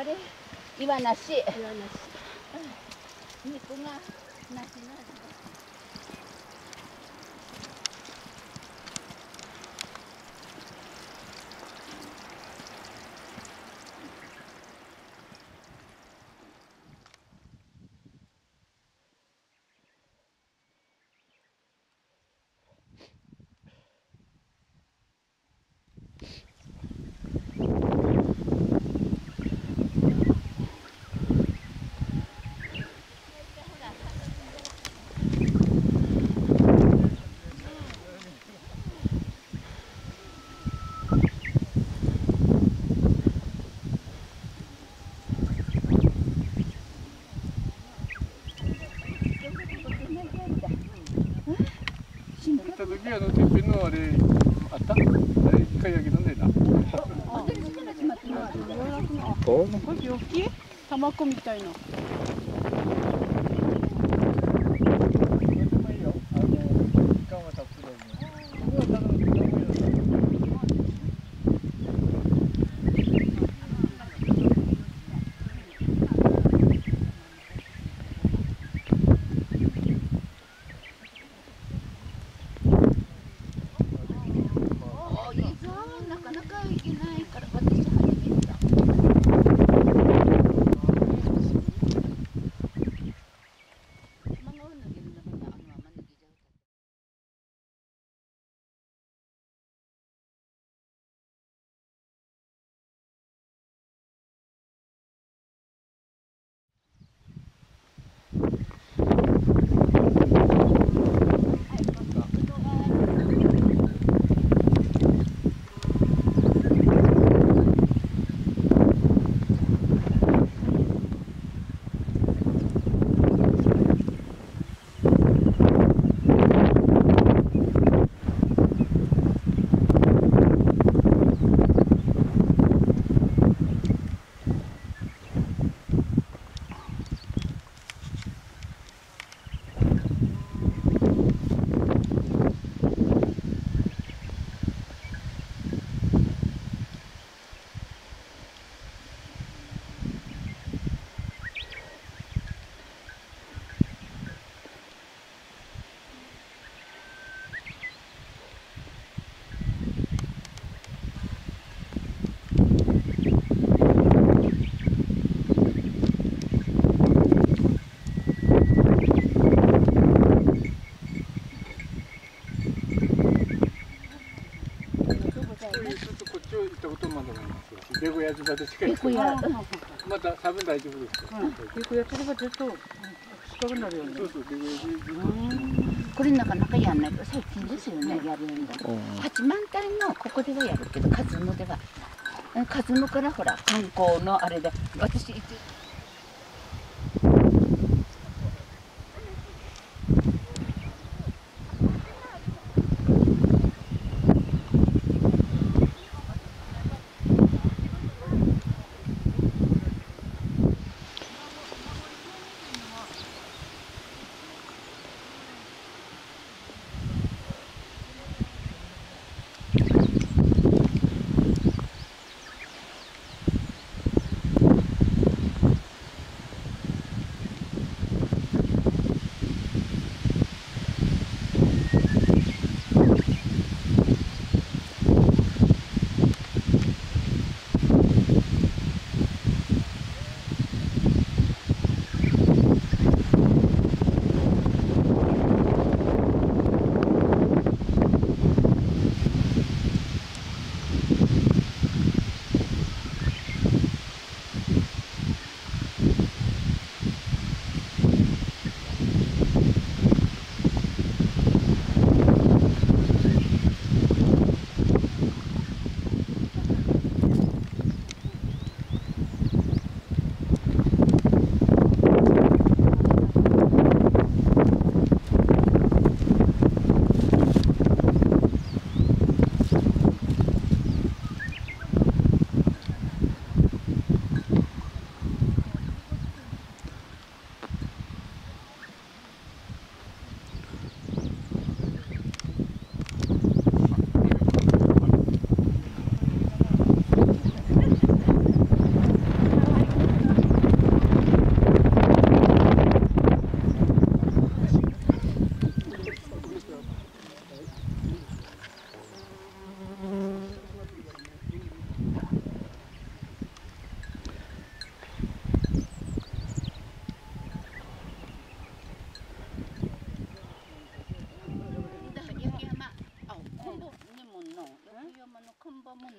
あれ岩なし。肉がなしな。 時てっぺんのあれあった？あれ一回だけ飲んでな。 大きい？卵みたいな。 レゴやつばでしか行ってない。また多分大丈夫です。 レゴやつばずっと近くなるよね。 そうそう、レゴやつ。 これなかなかやんないと最近ですよね、やるんだ。八幡平のここではやるけど、勝沼では。勝沼からほら観光のあれで、私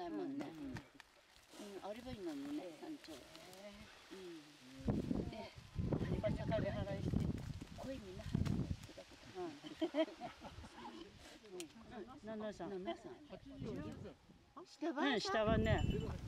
ないもんね。あればいいのにね、山頂。で、 場所から払いして。 声みんな入るのって 7さん。 下は下はね。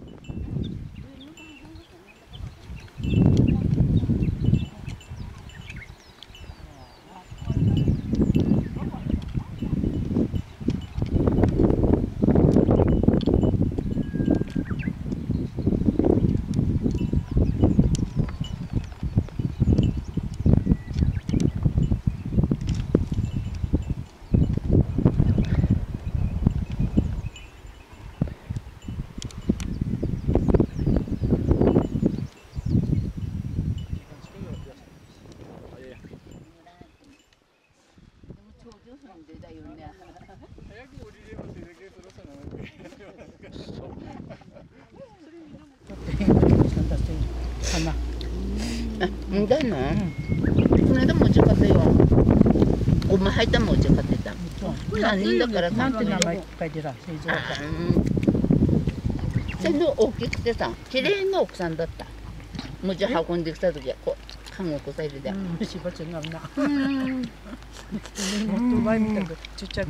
だな。この間もお茶買ったよ。ごま入ったもお茶買ってた。何だからなんて名前書いてた。 全部大きくてさ、綺麗な奥さんだった。もち運んできた時はこう韓国サイルで。 しばちゃんがな。もっと前みたいなちっちゃく。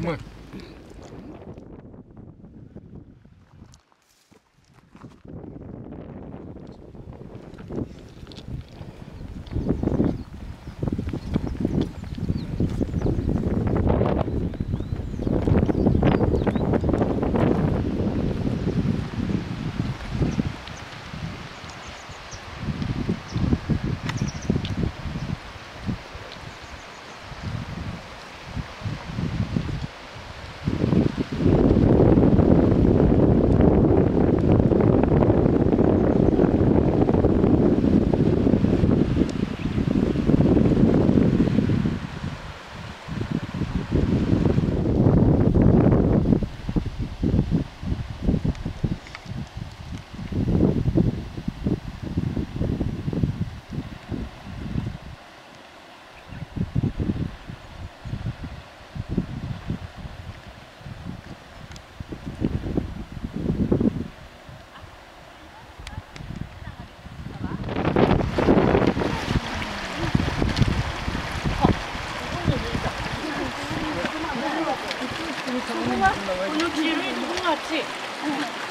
この黄色いとこがあっち。